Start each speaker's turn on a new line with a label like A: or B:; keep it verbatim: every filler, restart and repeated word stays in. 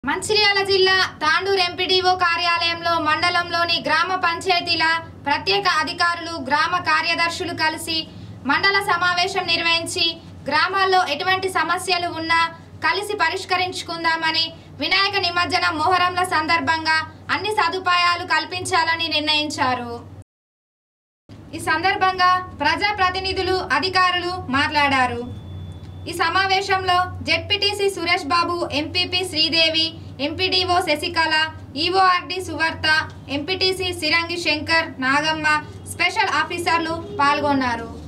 A: మంచిర్యాల జిల్లా తాండూరు ఎంపీడీఓ కార్యాలయంలో మండలంలోని గ్రామ పంచాయతీల ప్రత్యేక అధికారులు గ్రామ కార్యదర్శులు కలిసి మండల సమావేశం నిర్వహించి గ్రామాల్లో ఎటువంటి సమస్యలు ఉన్నా కలిసి పరిష్కరించుకుందామని వినాయక నిమజ్జనం మొహరంల సందర్భంగా అన్ని సదుపాయాలు కల్పించాలని నిర్ణయించారు। ఈ సందర్భంగా ప్రజా ప్రతినిధులు అధికారులు మాట్లాడారు। ఈ సమావేశంలో ZPTC Suresh Babu, MPP Sridevi, MPDO Sasikala, EORD Suvartha, MPTC Sirangi Shankar, Nagamma, special ఆఫీసర్లు పాల్గొన్నారు।